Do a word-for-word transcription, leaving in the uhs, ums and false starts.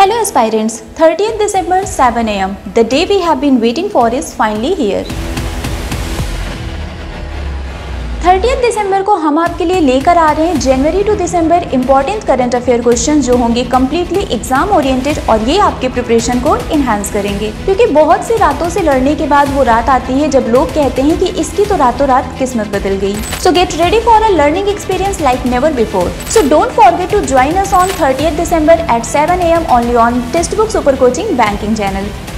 Hello aspirants, thirtieth December seven A M The day we have been waiting for is finally here. Thirtieth दिसंबर को हम आपके लिए लेकर आ रहे हैं January to December important current affair question जो होंगे कम्प्लीटली एग्जाम ओरिएंटेड और ये आपके प्रिपरेशन को इनहेंस करेंगे, क्योंकि बहुत सी रातों से लड़ने के बाद वो रात आती है जब लोग कहते हैं कि इसकी तो रातों रात किस्मत बदल गई। So get ready for a learning experience like never before. So don't forget to join us on thirtieth December at seven A M only on text book super coaching banking channel.